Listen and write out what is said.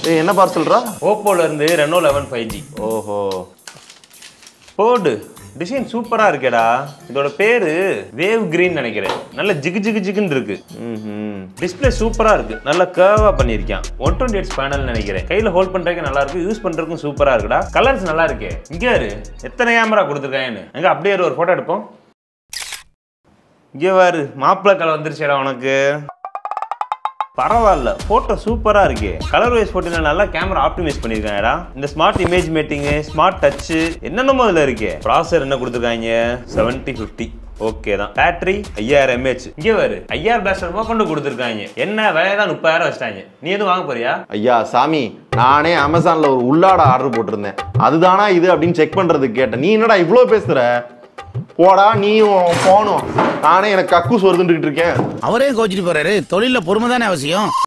என்ன பார்சல்ரா? ஓப்போல இருந்து Reno 11 5G. ஓஹோ. போடு டிசைன் சூப்பரா இருக்கேடா. இதோட பேரு வேவ் கிரீன் நினைக்கிறேன். நல்ல ஜிகு ஜிகு ஜிகுன்னு இருக்கு. டிஸ்பிளே சூப்பரா இருக்கு. நல்ல கர்வா பண்ணிருக்கான். 128 பேனல் நினைக்கிறேன். கையில ஹோல்ட் பண்றதுக்கு நல்லா இருக்கு. யூஸ் பண்றதுக்கும் சூப்பரா இருக்குடா. கலர்ஸ் நல்லா இருக்கே. இங்க இரு எத்தனை கேமரா கொடுத்துருக்காங்கன்னு. அங்க அப்படியே ஒரு போட்டோ எடுப்போம். இங்க பாரு மாப்பிள கலர் வந்துருச்சேடா உனக்கு. பரவாயில்ல போட்டோ சூப்பரா இருக்கு. கலர் வைஸ் போட்டோ நல்லா கேமரா ஆப்டிமைஸ் பண்ணிருக்காங்கடா. இந்த smart image matting, smart touch என்னென்னமோ இதுல இருக்கு. ப்ராசஸர் என்ன கொடுத்துருக்காங்க 7050. ஓகே தான். Battery 5000 mAh. இங்கே பாரு 5000 பேட்டரி கொண்டு கொடுத்துருக்காங்க. என்ன விலை தான் 30,000 வச்சிட்டாங்க. நீ எதுவும் வாங்க போறியா? ஐயா சாமி, நானே அமேசான்ல ஒரு உள்ளாட ஆர்டர் போட்டிருந்தேன். அதுதானா இது அப்படின்னு செக் பண்றதுக்கு கேட்டேன். நீ என்னடா இவ்வளோ பேசுற? போடா நீயும் போனும். நானே எனக்கு கக்கூஸ் வருதுன்னு இருக்கேன். அவரே கோச்சிட்டு போறாரு. தொழில பொறுமை தானே அவசியம்.